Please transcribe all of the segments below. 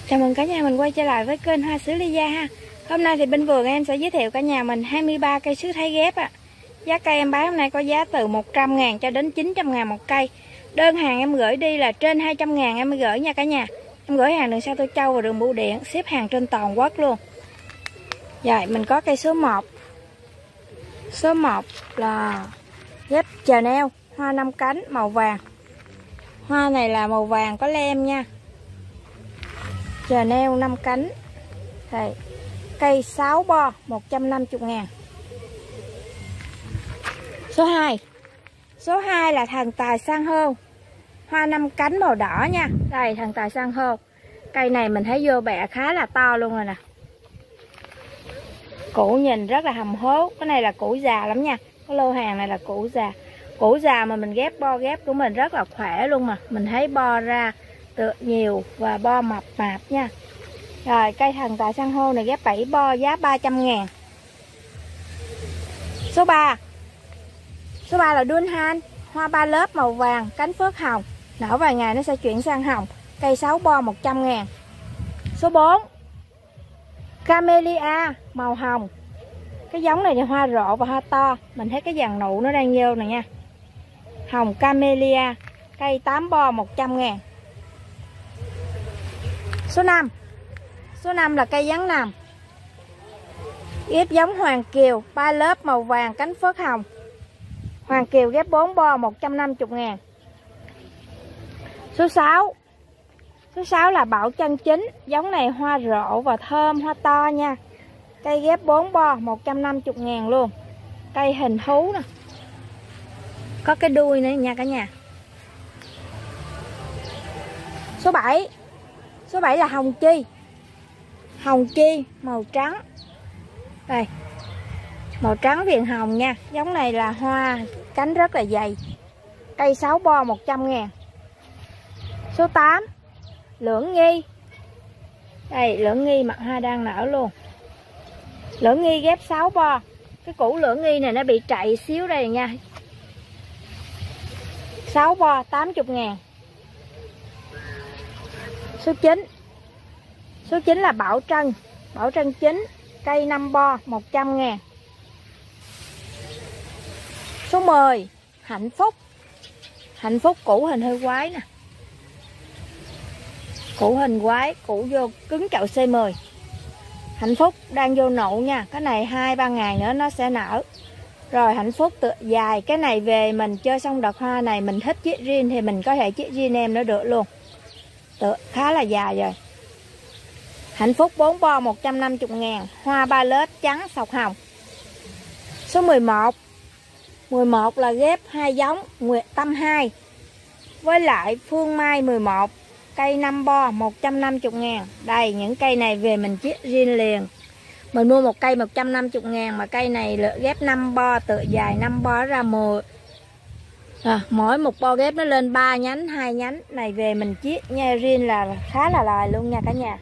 Chào mừng cả nhà mình quay trở lại với kênh Hoa Sứ Lia ha. Hôm nay thì bên vườn em sẽ giới thiệu cả nhà mình 23 cây sứ Thái ghép ạ. Giá cây em bán hôm nay có giá từ 100.000 cho đến 900.000 một cây. Đơn hàng em gửi đi là trên 200.000 em mới gửi nha cả nhà. Em gửi hàng đường xa Tô Châu và đường Bưu Điện, ship hàng trên toàn quốc luôn. Rồi mình có cây số 1. Số 1 là ghép Chanel, hoa 5 cánh màu vàng. Hoa này là màu vàng có lem nha. Chanel 5 cánh. Đây. Cây 6 bo 150.000. Số 2. Số 2 là thần tài san hô. Hoa 5 cánh màu đỏ nha. Đây thần tài san hô. Cây này mình thấy vô bẹ khá là to luôn rồi nè. Củ nhìn rất là hầm hố. Cái này là củ già lắm nha. Cái lô hàng này là củ già. Củ già mà mình ghép bo ghép của mình rất là khỏe luôn mà. Mình thấy bo ra tựa nhiều và bo mập mạp nha. Rồi cây thần tài san hô này ghép 7 bo giá 300.000. Số 3. Số 3 là Dunhan, hoa 3 lớp màu vàng, cánh phớt hồng. Nở vài ngày nó sẽ chuyển sang hồng. Cây 6 bo 100.000. Số 4. Camellia màu hồng. Cái giống này thì hoa rộ và hoa to. Mình thấy cái dàn nụ nó đang vô nè nha. Hồng Camellia, cây 8 bo 100.000. Số 5. Số 5 là cây giáng nằm. Ghép giống Hoàng Kiều 3 lớp màu vàng, cánh phớt hồng. Hoàng Kiều ghép 4 bo 150.000. Số 6. Số 6 là Bảo Chân Chính. Giống này hoa rộ và thơm, hoa to nha. Cây ghép 4 bo 150.000 luôn. Cây hình thú nè. Có cái đuôi nữa nha cả nhà. Số 7. Số 7 là Hồng Chi. Hồng Chi màu trắng. Đây. Màu trắng viền hồng nha. Giống này là hoa cánh rất là dày. Cây 6 bo 100.000. Số 8. Lưỡng Nghi. Đây, Lưỡng Nghi mặt hoa đang nở luôn. Lưỡng Nghi ghép 6 bo. Cái củ Lưỡng Nghi này nó bị trạy xíu đây nha. 6 bo 80.000. Số 9. Số 9 là Bảo Trân. Bảo Trân 9. Cây 5 bo 100.000. Số 10. Hạnh Phúc. Hạnh Phúc củ hình hơi quái nè. Củ hình quái, củ vô cứng chậu C10. Hạnh Phúc đang vô nụ nha. Cái này 2-3 ngày nữa nó sẽ nở. Rồi Hạnh Phúc tựa dài. Cái này về mình chơi xong đợt hoa này mình thích chiết riêng thì mình có thể chiết riêng em nó được luôn. Tựa khá là dài rồi. Hạnh Phúc 4 bo 150.000. Hoa 3 lớp trắng sọc hồng. Số 11. 11 là ghép 2 giống Nguyệt Tâm 2 với lại Phương Mai 11. Cây 5 bo 150.000. Đây những cây này về mình chiết riêng liền. Mình mua một cây 150.000 mà cây này ghép 5 bo tựa dài 5 bo ra 10. Mỗi một bo ghép nó lên 3 nhánh 2 nhánh. Này về mình chiết nha riêng là khá là lời luôn nha cả nhà.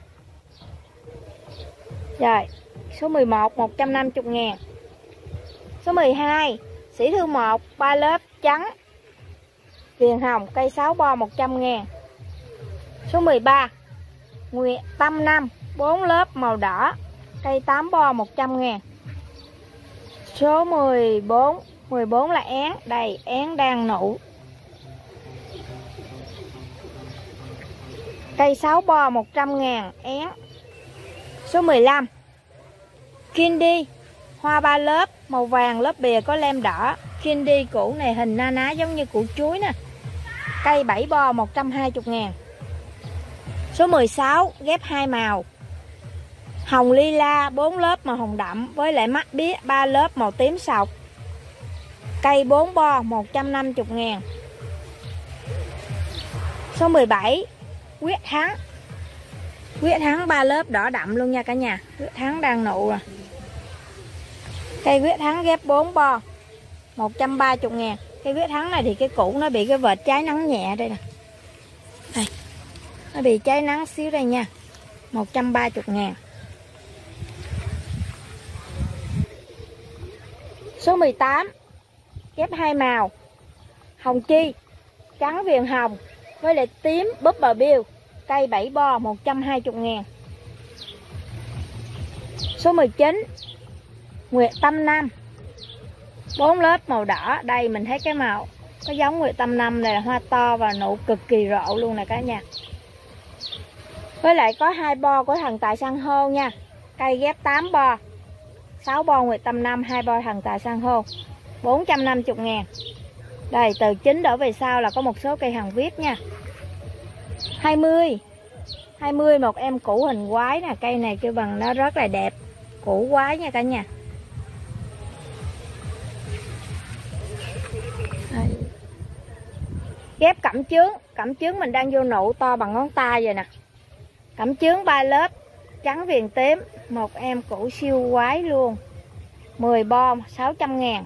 Rồi số 11 150.000. Số 12 Sĩ Thư 1 3 lớp trắng viền hồng, cây 6 bo 100.000. Số 13 Nguyệt Tâm 5 4 lớp màu đỏ, cây 8 bo 100.000. Số 14. 14 là Én. Đây Én đang nụ. Cây 6 bo 100.000 Én. Số 15 Kindy. Hoa 3 lớp màu vàng, lớp bìa có lem đỏ. Kindy củ này hình na ná giống như củ chuối nè. Cây 7 bo 120.000. Số 16 ghép 2 màu. Hồng lila 4 lớp màu hồng đậm với lại mắt bía 3 lớp màu tím sọc. Cây 4 bo 150.000. Số 17 Quyết Thắng. Quyết Thắng 3 lớp đỏ đậm luôn nha cả nhà. Quyết Thắng đang nụ rồi. Cây Quyết Thắng ghép 4 bo 130.000. Cây Quyết Thắng này thì cái củ nó bị cái vệt cháy nắng nhẹ đây nè. Đây. Nó bị cháy nắng xíu đây nha. 130.000. Số 18 ghép 2 màu. Hồng Chi trắng viền hồng với lại tím búp bờ biêu. cây 7 bo 120.000. Số 19 Nguyệt Tâm Năm, 4 lớp màu đỏ. Đây mình thấy cái màu cái giống Nguyệt Tâm Năm này là hoa to và nụ cực kỳ rộ luôn nè cả nhà. Với lại có 2 bo của thần tài san hô nha. Cây ghép 8 bo, 6 bo Nguyệt Tâm Năm, 2 bo thần tài san hô, 450.000. Đây từ 9 đổ về sau là có một số cây hàng VIP nha. 20 một em củ hình quái nè. Cây này kêu bằng nó rất là đẹp, củ quái nha cả nhà. Đây. Ghép cẩm chướng mình đang vô nụ to bằng ngón tay rồi nè. Cẩm chướng 3 lớp, trắng viền tím, một em củ siêu quái luôn, 10 bo 600.000.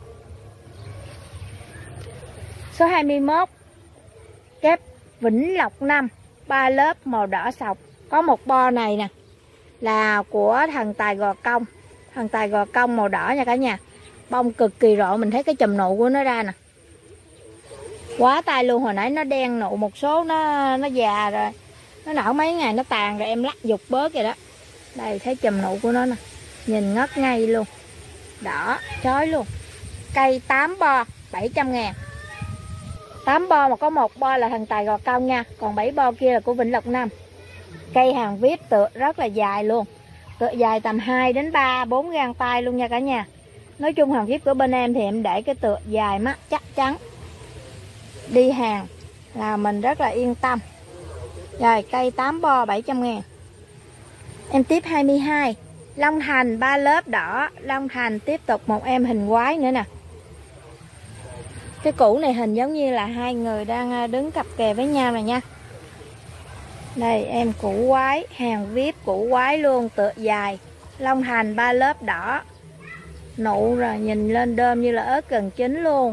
Số 21 ghép Vĩnh Lộc 5, 3 lớp màu đỏ sọc. Có một bo này nè là của thần tài Gò Công. Thần tài Gò Công màu đỏ nha cả nhà. Bông cực kỳ rộ, mình thấy cái chùm nụ của nó ra nè. Quá tay luôn, hồi nãy nó đen nụ, một số nó già rồi. Nó nở mấy ngày nó tàn rồi em lắc giục bớt rồi đó. Đây thấy chùm nụ của nó nè. Nhìn ngất ngay luôn. Đỏ, chói luôn. Cây 8 bo 700.000. 8 bo mà có một bo là thần tài Gò Công nha. Còn 7 bo kia là của Vĩnh Lộc 5. Cây hàng VIP tựa rất là dài luôn. Tựa dài tầm 2 đến 3, 4 gang tay luôn nha cả nhà. Nói chung hàng VIP của bên em thì em để cái tựa dài mắt chắc chắn. Đi hàng là mình rất là yên tâm. Rồi cây 8 bo 700.000. Em tiếp 22 Long Thành 3 lớp đỏ. Long Thành tiếp tục một em hình quái nữa nè. Cái củ này hình giống như là hai người đang đứng cặp kè với nhau này nha. Đây em củ quái, hàng VIP củ quái luôn, tựa dài. Long Thành 3 lớp đỏ. Nụ rồi nhìn lên đơm như là ớt gần chín luôn.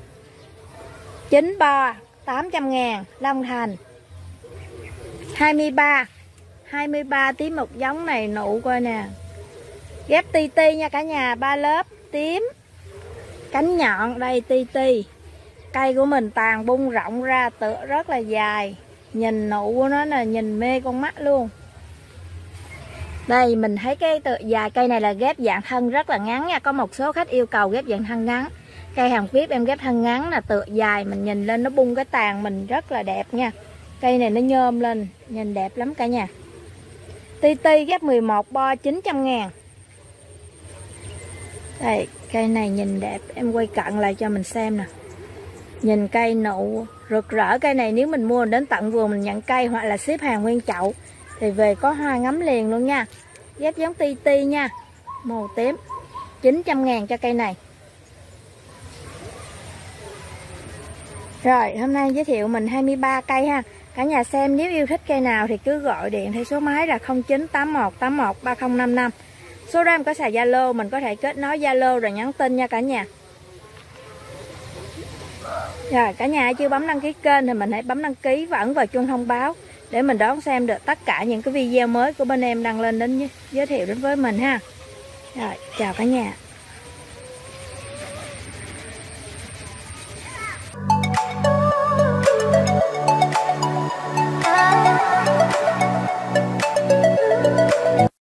9 bo 800.000 Long Thành. 23 tím một giống này nụ coi nè. Ghép ti ti nha cả nhà, 3 lớp tím. Cánh nhọn đây ti ti. Cây của mình tàn bung rộng ra, tựa rất là dài. Nhìn nụ của nó là nhìn mê con mắt luôn. Đây mình thấy cái tựa dài. Cây này là ghép dạng thân rất là ngắn nha. Có một số khách yêu cầu ghép dạng thân ngắn. Cây hàng VIP em ghép thân ngắn là tựa dài. Mình nhìn lên nó bung cái tàn mình rất là đẹp nha. Cây này nó nhôm lên, nhìn đẹp lắm cả nhà. Ti ti ghép 11 bo 900.000. Đây cây này nhìn đẹp. Em quay cận lại cho mình xem nè. Nhìn cây nụ rực rỡ. Cây này nếu mình mua đến tận vườn mình nhận cây hoặc là ship hàng nguyên chậu thì về có hoa ngắm liền luôn nha. Ghép giống ti ti nha, màu tím, 900.000 cho cây này. Rồi hôm nay giới thiệu mình 23 cây ha. Cả nhà xem nếu yêu thích cây nào thì cứ gọi điện theo số máy là 0981813055. Số đó em có xài Zalo, mình có thể kết nối Zalo rồi nhắn tin nha cả nhà. Rồi cả nhà chưa bấm đăng ký kênh thì mình hãy bấm đăng ký và ấn vào chuông thông báo để mình đón xem được tất cả những cái video mới của bên em đăng lên đến giới thiệu đến với mình ha. Rồi chào cả nhà.